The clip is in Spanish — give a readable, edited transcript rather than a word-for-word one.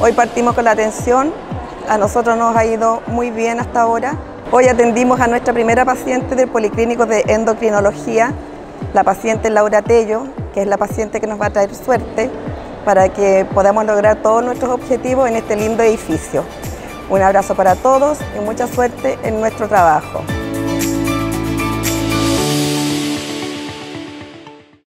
Hoy partimos con la atención, a nosotros nos ha ido muy bien hasta ahora. Hoy atendimos a nuestra primera paciente del Policlínico de Endocrinología, la paciente Laura Tello, que es la paciente que nos va a traer suerte para que podamos lograr todos nuestros objetivos en este lindo edificio. Un abrazo para todos y mucha suerte en nuestro trabajo.